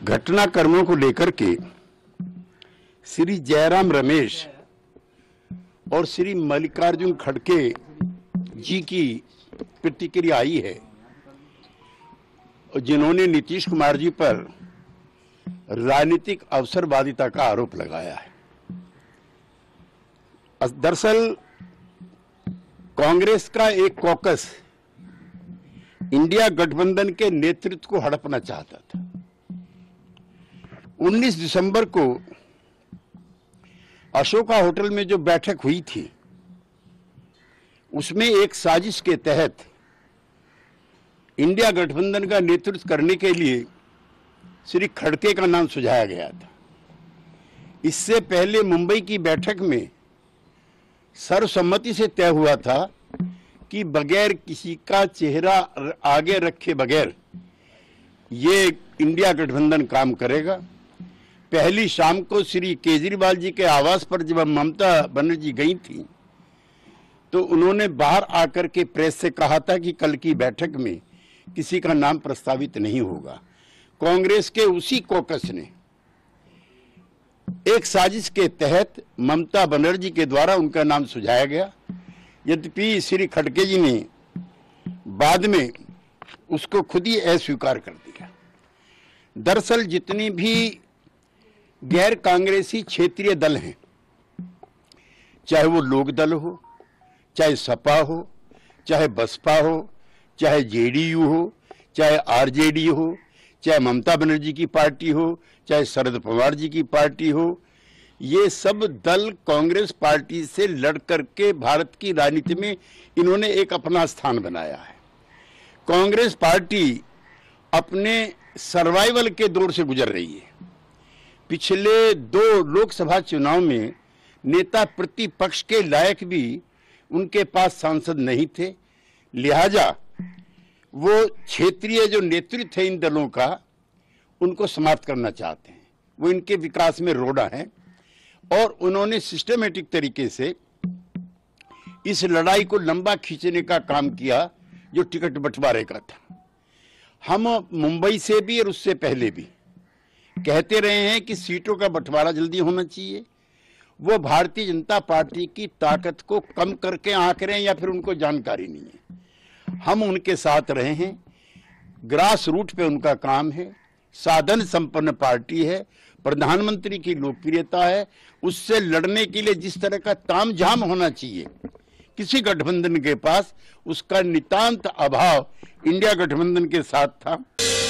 घटनाक्रमों को लेकर के श्री जयराम रमेश और श्री मल्लिकार्जुन खड़गे जी की प्रतिक्रिया आई है, जिन्होंने नीतीश कुमार जी पर राजनीतिक अवसरवादिता का आरोप लगाया है। दरअसल कांग्रेस का एक कॉकस इंडिया गठबंधन के नेतृत्व को हड़पना चाहता था। 19 दिसंबर को अशोका होटल में जो बैठक हुई थी, उसमें एक साजिश के तहत इंडिया गठबंधन का नेतृत्व करने के लिए श्री खड़गे का नाम सुझाया गया था। इससे पहले मुंबई की बैठक में सर्वसम्मति से तय हुआ था कि बगैर किसी का चेहरा आगे रखे बगैर ये इंडिया गठबंधन काम करेगा। पहली शाम को श्री केजरीवाल जी के आवास पर जब ममता बनर्जी गई थी, तो उन्होंने बाहर आकर के प्रेस से कहा था कि कल की बैठक में किसी का नाम प्रस्तावित नहीं होगा। कांग्रेस के उसी कॉकस ने एक साजिश के तहत ममता बनर्जी के द्वारा उनका नाम सुझाया गया। यद्यपि श्री खड़गे जी ने बाद में उसको खुद ही अस्वीकार कर दिया। दरअसल जितनी भी गैर कांग्रेसी क्षेत्रीय दल हैं, चाहे वो लोक दल हो, चाहे सपा हो, चाहे बसपा हो, चाहे जेडीयू हो, चाहे आरजेडी हो, चाहे ममता बनर्जी की पार्टी हो, चाहे शरद पवार जी की पार्टी हो, ये सब दल कांग्रेस पार्टी से लड़ करके भारत की राजनीति में इन्होंने एक अपना स्थान बनाया है। कांग्रेस पार्टी अपने सर्वाइवल के दौर से गुजर रही है। पिछले 2 लोकसभा चुनाव में नेता प्रतिपक्ष के लायक भी उनके पास सांसद नहीं थे, लिहाजा वो क्षेत्रीय जो नेतृत्व है इन दलों का, उनको समाप्त करना चाहते हैं। वो इनके विकास में रोड़ा है और उन्होंने सिस्टमेटिक तरीके से इस लड़ाई को लंबा खींचने का काम किया जो टिकट बंटवारे का था। हम मुंबई से भी और उससे पहले भी कहते रहे हैं कि सीटों का बंटवारा जल्दी होना चाहिए। वो भारतीय जनता पार्टी की ताकत को कम करके आंक रहे हैं या फिर उनको जानकारी नहीं है। हम उनके साथ रहे हैं। ग्रास रूट पे उनका काम है। साधन संपन्न पार्टी है। प्रधानमंत्री की लोकप्रियता है। उससे लड़ने के लिए जिस तरह का तामझाम होना चाहिए किसी गठबंधन के पास, उसका नितांत अभाव इंडिया गठबंधन के साथ था।